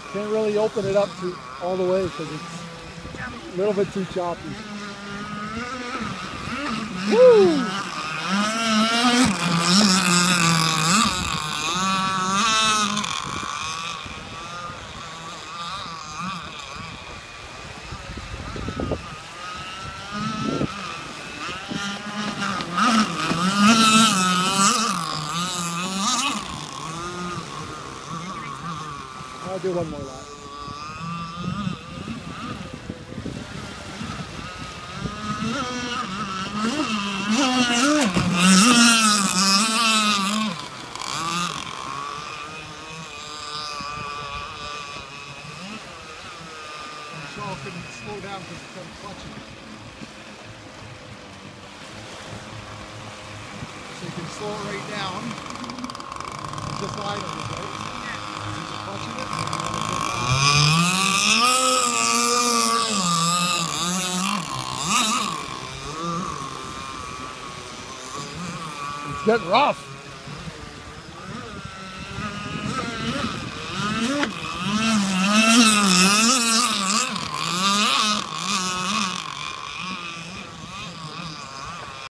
Can't really open it up all the way because it's a little bit too choppy. Woo! I'll do one more lap. Shaw couldn't slow down because it's kind of clutching. So you can slow it right down. Just line on it, right? Just clutching it. It's getting rough.